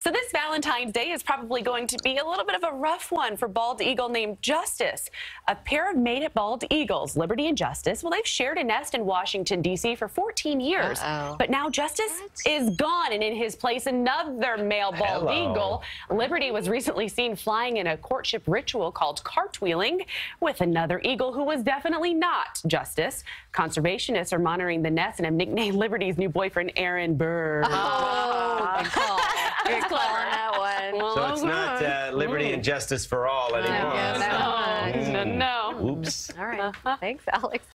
So this Valentine's Day is probably going to be a little bit of a rough one for bald eagle named Justice. A pair of mated bald eagles, Liberty and Justice, well, they've shared a nest in Washington, D.C. for 14 years. But now Justice is gone, and in his place, another male bald eagle. Liberty was recently seen flying in a courtship ritual called cartwheeling with another eagle who was definitely not Justice. Conservationists are monitoring the nest and have nicknamed Liberty's new boyfriend Aaron Bird. Good call on that one. So it's not Liberty and Justice for all anymore. No. Oops. All right. Thanks, Alex.